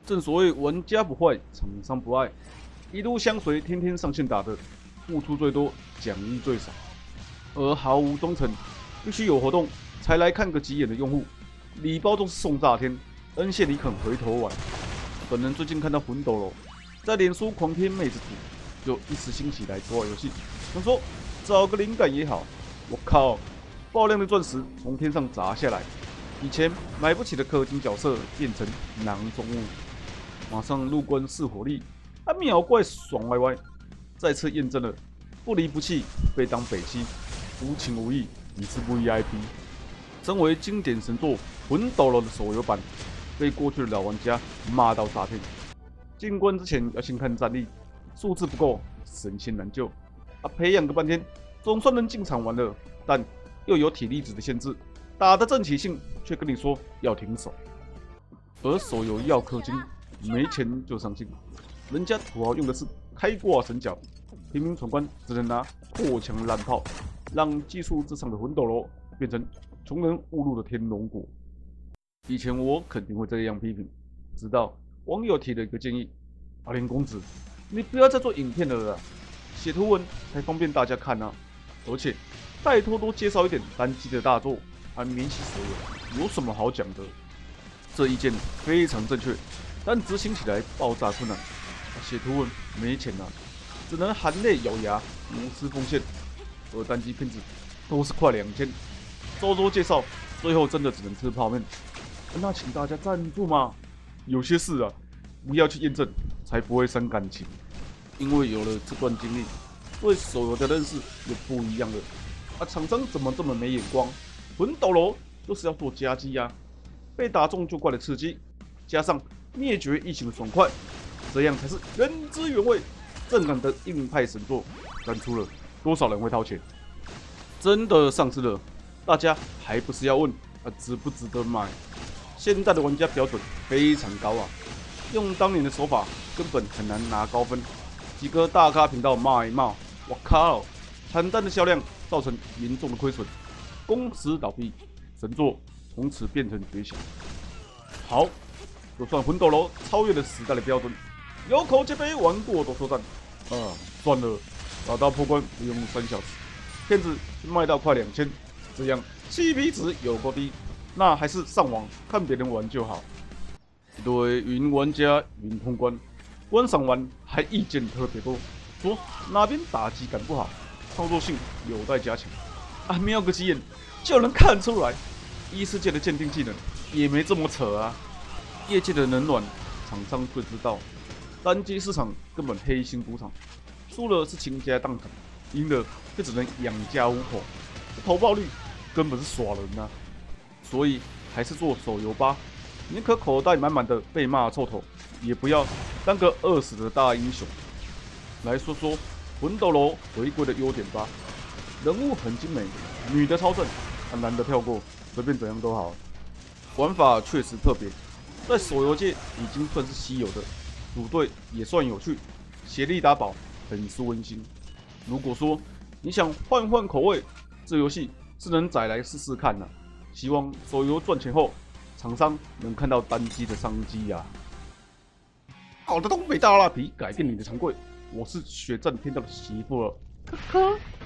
正所谓玩家不坏，厂商不爱，一路相随，天天上线打的，付出最多，奖励最少。而毫无忠诚，必须有活动才来看个几眼的用户，礼包都是送炸天，恩谢你肯回头玩。本人最近看到魂斗罗在脸书狂贴妹子图，就一时兴起来多玩游戏，想说找个灵感也好。我靠，爆量的钻石从天上砸下来，以前买不起的氪金角色变成囊中物，马上入关试火力，秒怪爽歪歪，再次验证了不离不弃，被当北七，无情无义，你是不 VIP。身为经典神作《魂斗罗》的手游版，被过去的老玩家骂到炸天。进关之前要先看战力，数字不够，神仙难救。培养个半天，总算能进场玩了，但又有体力值的限制，打得正起劲，却跟你说要停手。而手游要氪金，没钱就伤心。人家土豪用的是开挂神角，平民闯关只能拿破墙烂炮，让技术至上的魂斗罗变成穷人误入的天龙国。以前我肯定会这样批评，直到网友提了一个建议：阿莲公子，你不要再做影片了啦，写图文才方便大家看啊！而且拜托多介绍一点单机的大作，免洗手游，有什么好讲的？这意见非常正确，但执行起来爆炸困难。写图文没钱啊，只能含泪咬牙，无私奉献。而单机片子都是快2000，周介绍，最后真的只能吃泡面。那请大家赞助嘛！有些事啊，不要去验证，才不会伤感情。因为有了这段经历，对手游的认识也不一样了。厂商怎么这么没眼光？魂斗罗就是要做家机啊，被打中就怪的刺激，加上灭绝异形的爽快，这样才是原汁原味、正感的硬派神作。干出了多少人会掏钱？真的上市了，大家还不是要问值不值得买？现在的玩家标准非常高啊，用当年的手法根本很难拿高分。几个大咖频道骂一骂，我靠，惨淡的销量造成严重的亏损，公司倒闭，神作从此变成绝响。好，就算魂斗罗超越了时代的标准，有口皆碑玩过都说赞。算了，打到破关不用3小时，片子卖到快2000，这样CP值有够低。那还是上网看别人玩就好。一堆云玩家云通关，观赏完还意见特别多，说哪边打击感不好，操作性有待加强。瞄个几眼就能看出来，异世界的鉴定技能也没这么扯啊。业界的冷暖，厂商最知道。单机市场根本黑心赌场，输了是倾家荡产，赢了就只能养家糊口，投报率根本是耍人啊！所以还是做手游吧，宁可口袋满满的被骂臭头，也不要当个饿死的大英雄。来说说魂斗罗回归的优点吧，人物很精美，女的超正，男的跳过，随便怎样都好。玩法确实特别，在手游界已经算是稀有的，组队也算有趣，协力打宝很是温馨。如果说你想换换口味，这游戏是能载来试试看的。希望手游赚钱后，厂商能看到单机的商机呀。好的东北大辣皮改变你的肠胃，我是血战天道的媳妇儿，科科。